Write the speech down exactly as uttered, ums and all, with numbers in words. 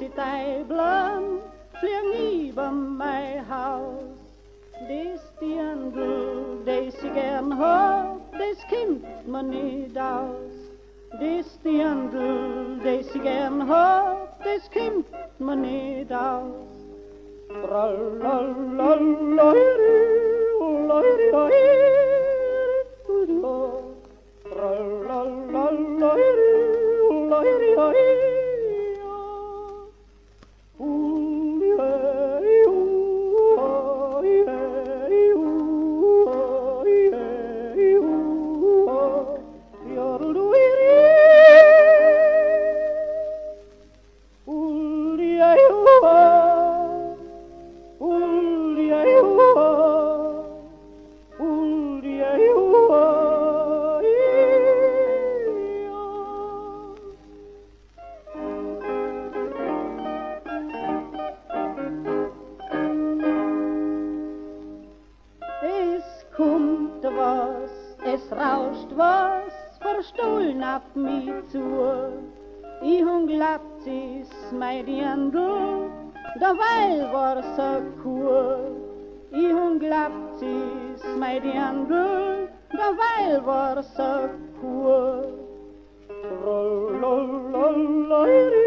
dein Blum fliegen über mein Haus. Des Dirndl, des ich gern hab, des kommt mir nicht aus. Des Dirndl, des ich gern hab, des kommt mir nicht aus. Kommt was, es rauscht was, verstohlen ab mich zu. Ich hung glatt ist mein Dirndl, derweil war's a Kur. Ich hung glatt ist mein Dirndl, derweil war's a Kur.